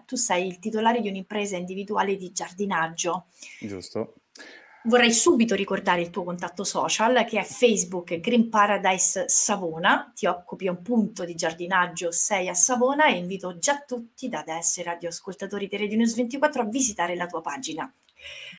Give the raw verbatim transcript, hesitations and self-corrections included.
tu sei il titolare di un'impresa individuale di giardinaggio. Giusto. Vorrei subito ricordare il tuo contatto social, che è Facebook Green Paradise Savona. Ti occupi appunto di giardinaggio, sei a Savona, e invito già tutti da adesso i radioascoltatori di Radio News ventiquattro a visitare la tua pagina.